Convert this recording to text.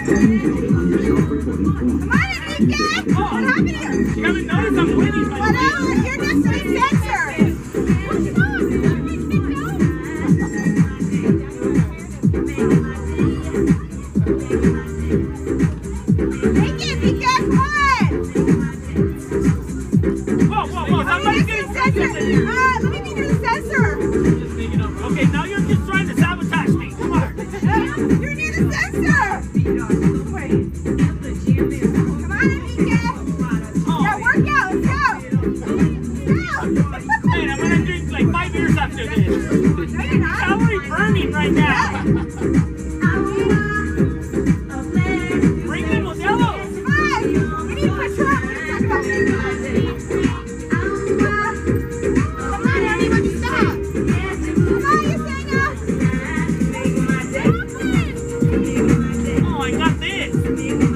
What happened here? You haven't noticed I'm winning. Whatever, you're next to the sensor. Make it, be careful. Whoa, somebody's getting sensor. Let me be near the sensor. Okay, now you're just trying to sabotage me. Come on. You're near the sensor. Come on, Enrique. Yeah, work out, let's go. Man, I'm gonna drink like 5 beers after this. No, you're not. Calorie burning right now. Bring them with yellow. Come on, we need to push her up. Come on, everybody stop. Come on, Yesenia. Oh, I got this.